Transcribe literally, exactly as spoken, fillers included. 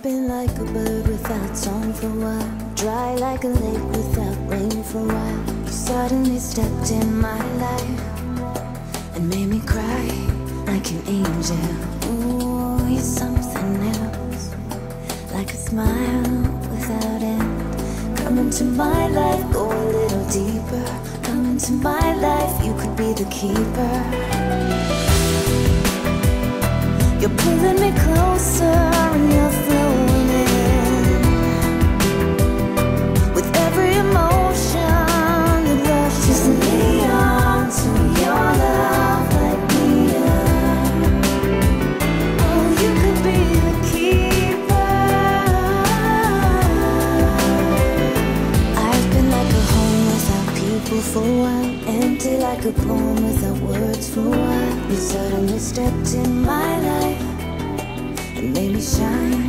been like a bird without song for a while, dry like a lake without rain for a while. You suddenly stepped in my life and made me cry like an angel. Ooh, you're something else, like a smile without end. Come into my life, go a little deeper. Come into my life, you could be the keeper. You're pulling me closer and you're flowing in. With every emotion that rushes me on to your love like neon. Oh, you could be the keeper. I've been like a home without people for a while, empty like a poem without words for a while. You suddenly stepped in my life and made me shine